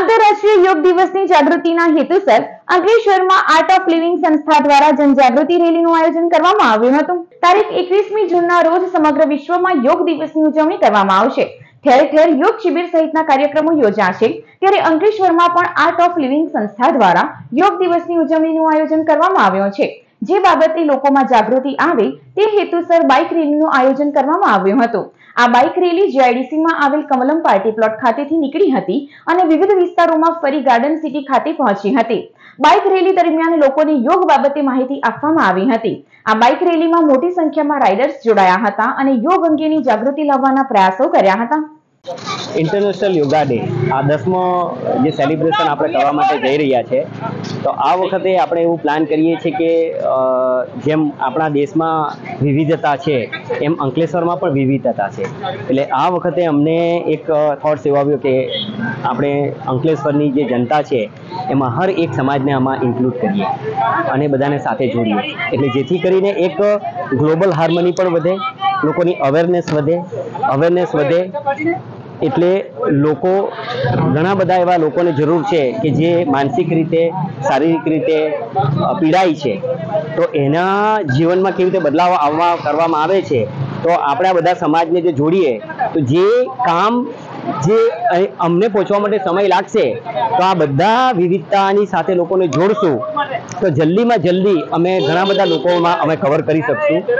આંતરરાષ્ટ્રીય યોગ દિવસની જાગૃતિના હેતુસર અંકલેશ્વરમાં આર્ટ ઓફ લિવિંગ સંસ્થા દ્વારા જનજાગૃતિ રેલીનું આયોજન કરવામાં આવ્યું હતું। તારીખ 21મી જૂનના રોજ સમગ્ર વિશ્વમાં યોગ દિવસની ઉજવણી કરવામાં આવશે। ઠેર ઠેર યોગ શિબિર સહિતના કાર્યક્રમો યોજાશે। ત્યારે અંકલેશ્વરમાં પણ આર્ટ ઓફ લિવિંગ સંસ્થા દ્વારા યોગ દિવસની ઉજવણીનું આયોજન કરવામાં આવ્યું છે। જે બાબતે લોકોમાં જાગૃતિ આવે તે હેતુસર બાઇક રેલીનું આયોજન કરવામાં આવ્યું હતું। આ બાઇક રેલી જીઆઈડીસીમાં આવેલ કમલમ પાર્ટી પ્લોટ ખાતેથી નીકળી હતી અને વિવિધ વિસ્તારોમાં ફરી ગાર્ડન સિટી ખાતે પહોંચી હતી। બાઇક રેલી દરમિયાન લોકોને યોગ બાબતે માહિતી આપવામાં આવી હતી। આ બાઇક રેલીમાં મોટી સંખ્યામાં રાઇડર્સ જોડાયા હતા અને યોગ અંગેની જાગૃતિ લાવવાના પ્રયાસો કર્યા હતા। ઇન્ટરનેશનલ યોગા ડે આ 10મો જે સેલિબ્રેશન આપણે કરવા માટે જઈ રહ્યા છે, તો આ વખતે આપણે એવું પ્લાન કરીએ છીએ કે જેમ આપણા દેશમાં વિવિધતા છે એમ અંકલેશ્વરમાં પણ વિવિધતા છે। એટલે આ વખતે અમને એક થોટ્સ એવો આવ્યો કે આપણે અંકલેશ્વરની જે જનતા છે એમાં હર એક સમાજને આમાં ઇન્ક્લુડ કરીએ અને બધાને સાથે જોડીએ, એટલે જેથી કરીને એક ગ્લોબલ હાર્મની પણ વધે, લોકોની અવેરનેસ વધે। એટલે લોકો ઘણા બધા એવા લોકોને જરૂર છે કે જે માનસિક રીતે શારીરિક રીતે પીડાય છે, તો એના જીવનમાં કેવી રીતે બદલાવ કરવામાં આવે છે, તો આપણે આ બધા સમાજને જે જોડીએ તો જે કામ જે અમને પહોંચવા માટે સમય લાગશે, તો આ બધા વિવિધતાની સાથે લોકોને જોડશું તો જલ્દીમાં જલ્દી અમે ઘણા બધા લોકોમાં અમે કવર કરી શકશું।